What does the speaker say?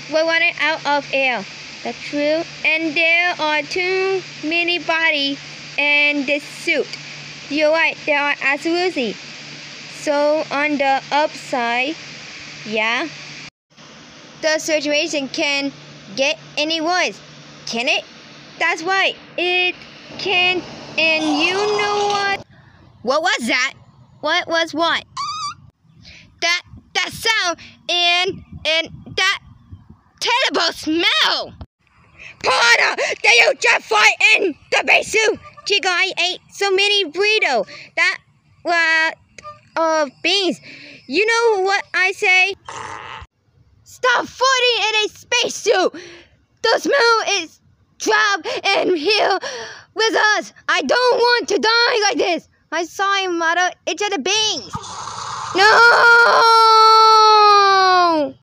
we're running out of air. That's true. And there are too many bodies in this suit. You're right, there are absolutely. So on the upside, yeah, the situation can get any worse, can it? That's right, it can. And you know what? What was that? What was what? That sound and that terrible smell. Piranha, did you just fly in the spacesuit? Chico, I ate so many burritos. That beans. You know what I say? Stop fighting in a spacesuit. The smell is trapped in here with us. I don't want to die like this. I'm sorry, mother. It's just the beans. No!